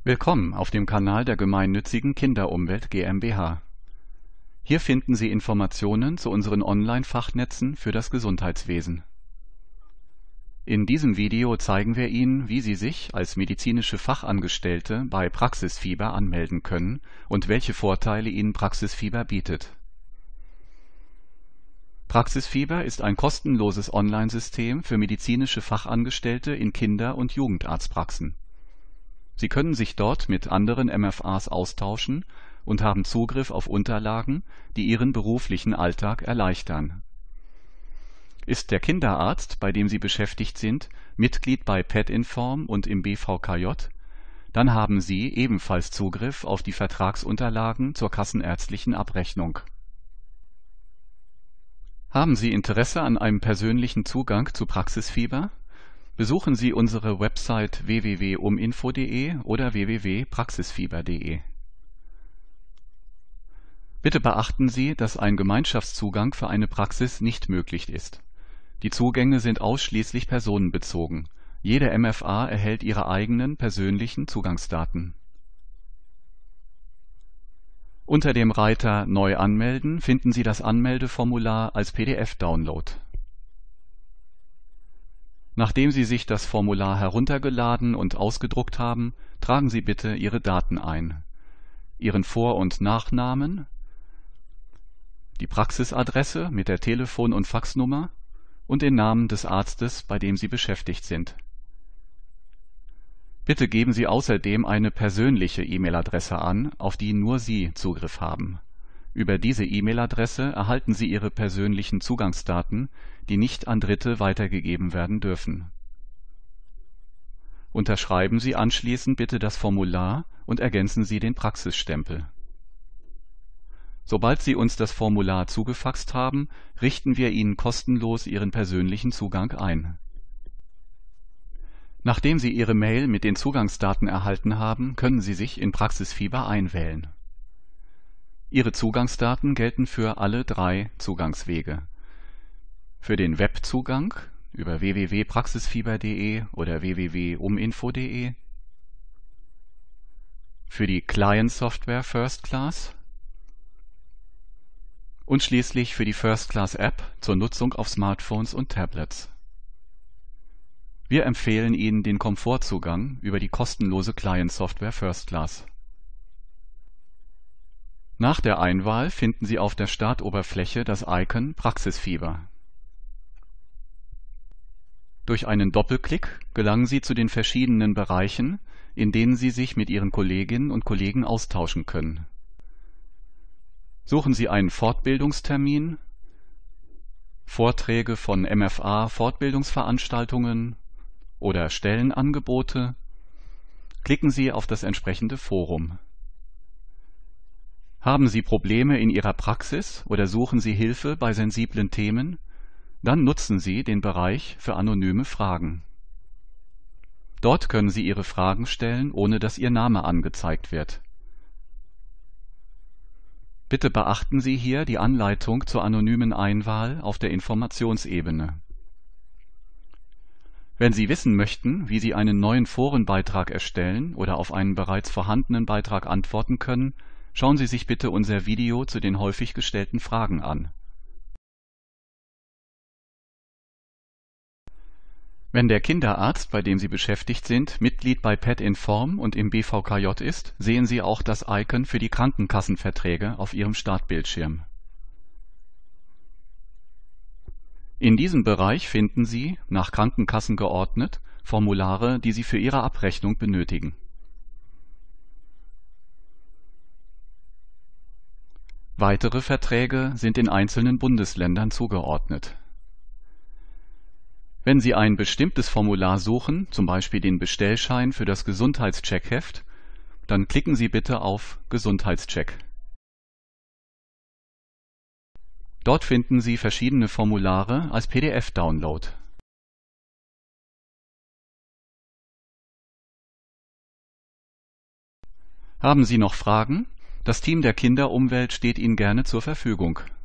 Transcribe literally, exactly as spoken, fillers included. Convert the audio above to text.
Willkommen auf dem Kanal der gemeinnützigen Kinderumwelt GmbH. Hier finden Sie Informationen zu unseren Online-Fachnetzen für das Gesundheitswesen. In diesem Video zeigen wir Ihnen, wie Sie sich als medizinische Fachangestellte bei Praxisfieber anmelden können und welche Vorteile Ihnen Praxisfieber bietet. Praxisfieber ist ein kostenloses Online-System für medizinische Fachangestellte in Kinder- und Jugendarztpraxen. Sie können sich dort mit anderen M F As austauschen und haben Zugriff auf Unterlagen, die Ihren beruflichen Alltag erleichtern. Ist der Kinderarzt, bei dem Sie beschäftigt sind, Mitglied bei PetInform und im B V K J, dann haben Sie ebenfalls Zugriff auf die Vertragsunterlagen zur kassenärztlichen Abrechnung. Haben Sie Interesse an einem persönlichen Zugang zu Praxisfieber? Besuchen Sie unsere Website w w w punkt uminfo punkt de oder w w w punkt praxisfieber punkt de. Bitte beachten Sie, dass ein Gemeinschaftszugang für eine Praxis nicht möglich ist. Die Zugänge sind ausschließlich personenbezogen. Jede M F A erhält ihre eigenen persönlichen Zugangsdaten. Unter dem Reiter Neu anmelden finden Sie das Anmeldeformular als P D F-Download. Nachdem Sie sich das Formular heruntergeladen und ausgedruckt haben, tragen Sie bitte Ihre Daten ein: Ihren Vor- und Nachnamen, die Praxisadresse mit der Telefon- und Faxnummer und den Namen des Arztes, bei dem Sie beschäftigt sind. Bitte geben Sie außerdem eine persönliche E-Mail-Adresse an, auf die nur Sie Zugriff haben. Über diese E-Mail-Adresse erhalten Sie Ihre persönlichen Zugangsdaten, die nicht an Dritte weitergegeben werden dürfen. Unterschreiben Sie anschließend bitte das Formular und ergänzen Sie den Praxisstempel. Sobald Sie uns das Formular zugefaxt haben, richten wir Ihnen kostenlos Ihren persönlichen Zugang ein. Nachdem Sie Ihre Mail mit den Zugangsdaten erhalten haben, können Sie sich in Praxisfieber einwählen. Ihre Zugangsdaten gelten für alle drei Zugangswege: Für den Webzugang über w w w punkt praxisfieber punkt de oder w w w punkt uminfo punkt de, für die Client-Software First Class und schließlich für die First Class App zur Nutzung auf Smartphones und Tablets. Wir empfehlen Ihnen den Komfortzugang über die kostenlose Client-Software First Class. Nach der Einwahl finden Sie auf der Startoberfläche das Icon Praxisfieber. Durch einen Doppelklick gelangen Sie zu den verschiedenen Bereichen, in denen Sie sich mit Ihren Kolleginnen und Kollegen austauschen können. Suchen Sie einen Fortbildungstermin, Vorträge von M F A-Fortbildungsveranstaltungen oder Stellenangebote, klicken Sie auf das entsprechende Forum. Haben Sie Probleme in Ihrer Praxis oder suchen Sie Hilfe bei sensiblen Themen? Dann nutzen Sie den Bereich für anonyme Fragen. Dort können Sie Ihre Fragen stellen, ohne dass Ihr Name angezeigt wird. Bitte beachten Sie hier die Anleitung zur anonymen Einwahl auf der Informationsebene. Wenn Sie wissen möchten, wie Sie einen neuen Forenbeitrag erstellen oder auf einen bereits vorhandenen Beitrag antworten können, schauen Sie sich bitte unser Video zu den häufig gestellten Fragen an. Wenn der Kinderarzt, bei dem Sie beschäftigt sind, Mitglied bei PetInform und im B V K J ist, sehen Sie auch das Icon für die Krankenkassenverträge auf Ihrem Startbildschirm. In diesem Bereich finden Sie, nach Krankenkassen geordnet, Formulare, die Sie für Ihre Abrechnung benötigen. Weitere Verträge sind in einzelnen Bundesländern zugeordnet. Wenn Sie ein bestimmtes Formular suchen, zum Beispiel den Bestellschein für das Gesundheitscheckheft, dann klicken Sie bitte auf Gesundheitscheck. Dort finden Sie verschiedene Formulare als P D F-Download. Haben Sie noch Fragen? Das Team der Kinderumwelt steht Ihnen gerne zur Verfügung.